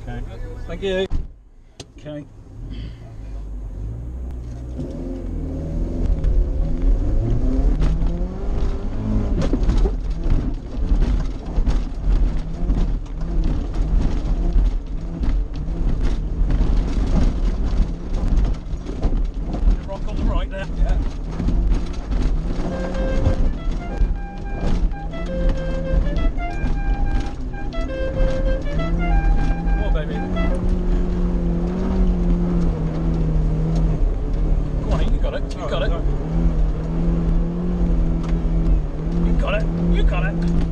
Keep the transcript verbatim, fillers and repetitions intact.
Okay. Thank you. Okay. Rock on the right there. Yeah. Baby. Go on, you got it, you got it. You got it, you got it.